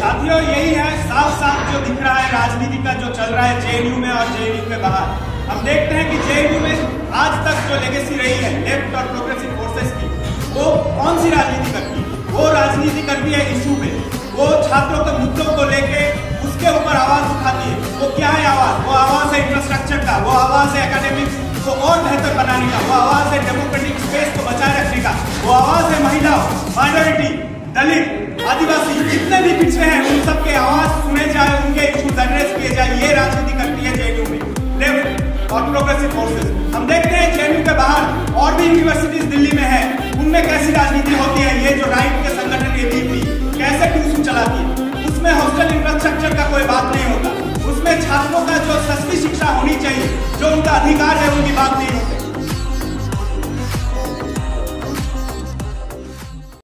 साथियों, यही है साफ साफ जो दिख रहा है राजनीति का जो चल रहा है जेएनयू में और जेएनयू के बाहर। हम देखते हैं कि जेएनयू में आज तक जो लेगेसी रही है लेफ्ट और प्रोग्रेसिव फोर्सेस की, वो कौन सी राजनीति करती है? वो राजनीति करती है इशू पे, वो छात्रों के मुद्दों को लेके उसके ऊपर आवाज उठाती है। वो क्या है आवाज? वो आवाज है इंफ्रास्ट्रक्चर का, वो आवाज है एकेडमिक्स को और बेहतर बनाने का, वो आवाज है डेमोक्रेटिक स्पेस को बचाए रखने का, वो आवाज है महिलाओं, माइनॉरिटी, दलित, आदिवासी जितने भी पिछड़े हैं उन सबके आवाज सुने जाए, उनके इश्यूज एड्रेस किए जाए। ये राजनीति करती है जेएनयू में लेफ्ट और प्रोग्रेसिव फोर्सेस। हम देखते हैं जेएनयू के बाहर और भी यूनिवर्सिटीज दिल्ली में है, उनमें कैसी राजनीति होती है। ये जो राइट के